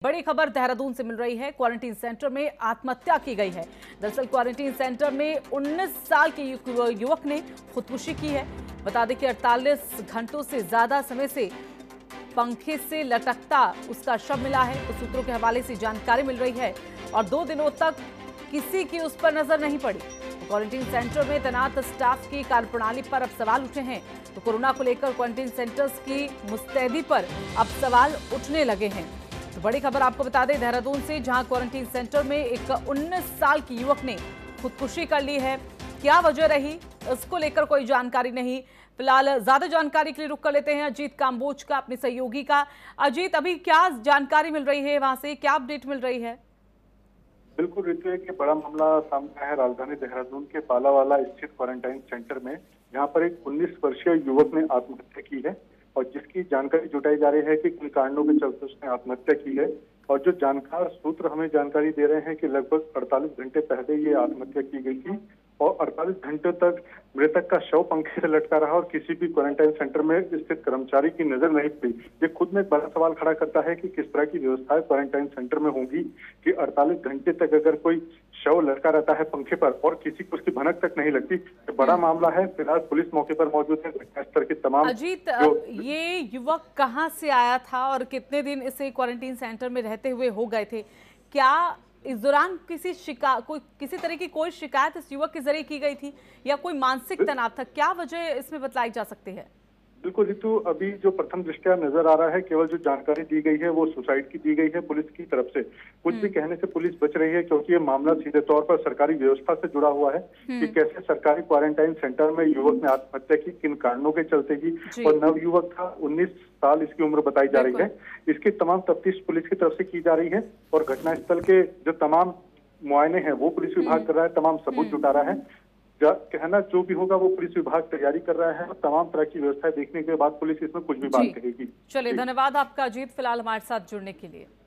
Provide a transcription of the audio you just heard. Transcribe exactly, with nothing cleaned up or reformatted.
बड़ी खबर देहरादून से मिल रही है। क्वारंटीन सेंटर में आत्महत्या की गई है। दरअसल क्वारंटीन सेंटर में उन्नीस साल के युवक ने खुदकुशी की है। बता दें कि अड़तालीस घंटों से ज्यादा समय से पंखे से लटकता उसका शव मिला है। तो सूत्रों के हवाले से जानकारी मिल रही है और दो दिनों तक किसी की उस पर नजर नहीं पड़ी। तो क्वारंटीन सेंटर में तैनात स्टाफ की कार्यप्रणाली पर अब सवाल उठे हैं। तो कोरोना को लेकर क्वारंटीन सेंटर्स की मुस्तैदी पर अब सवाल उठने लगे हैं। तो बड़ी खबर आपको बता दें देहरादून से, जहां क्वारंटीन सेंटर में एक उन्नीस साल की युवक ने खुदकुशी कर ली है। क्या वजह रही इसको लेकर कोई जानकारी नहीं। फिलहाल ज्यादा जानकारी के लिए रुक कर लेते हैं अजीत काम्बोज का, अपने सहयोगी का। अजीत, अभी क्या जानकारी मिल रही है वहां से, क्या अपडेट मिल रही है? बिल्कुल ऋतु, एक बड़ा मामला सामने आया है राजधानी देहरादून के पालावाला स्थित क्वारंटाइन सेंटर में, जहां पर एक उन्नीस वर्षीय युवक ने आत्महत्या की है और जिसकी जानकारी जुटाई जा रही है कि किन कारणों के चलते उसने आत्महत्या की है। और जो जानकार सूत्र हमें जानकारी दे रहे हैं कि लगभग अड़तालीस घंटे पहले ये आत्महत्या की गई थी और अड़तालीस घंटे तक मृतक का शव पंखे से लटका रहा और किसी भी क्वारंटाइन सेंटर में स्थित कर्मचारी की नजर नहीं पड़ी। ये खुद में एक बड़ा सवाल खड़ा करता है कि किस तरह की व्यवस्थाएं क्वारंटाइन सेंटर में होंगी कि अड़तालीस घंटे तक अगर कोई शव लटका रहता है पंखे पर और किसी को उसकी भनक तक नहीं लगती। तो बड़ा मामला है। फिलहाल पुलिस मौके पर मौजूद है। घटनास्थल के तमाम अजीत, ये युवक कहाँ से आया था और कितने दिन इसे क्वारंटीन सेंटर में रहते हुए हो गए थे? क्या इस दौरान किसी शिकायत कोई किसी तरह की कोई शिकायत इस युवक के जरिए की गई थी या कोई मानसिक तनाव था? क्या वजह इसमें बतलाई जा सकती है? बिल्कुल ऋतु, अभी जो प्रथम दृष्टया नजर आ रहा है, केवल जो जानकारी दी गई है वो सुसाइड की दी गई है पुलिस की तरफ से। कुछ भी कहने से पुलिस बच रही है क्योंकि ये मामला सीधे तौर पर सरकारी व्यवस्था से जुड़ा हुआ है कि कैसे सरकारी क्वारंटाइन सेंटर में युवक ने आत्महत्या की, किन कारणों के चलते की। और नव युवक था, उन्नीस साल इसकी उम्र बताई जा रही है। इसकी तमाम तफ्तीश पुलिस की तरफ से की जा रही है और घटनास्थल के जो तमाम मुआयने हैं वो पुलिस विभाग कर रहा है, तमाम सबूत जुटा रहा है। कहना जो भी होगा वो पुलिस विभाग तैयारी कर रहा है और तमाम तरह की व्यवस्थाएं देखने के बाद पुलिस इसमें कुछ भी बात करेगी। चलिए, धन्यवाद आपका अजीत, फिलहाल हमारे साथ जुड़ने के लिए।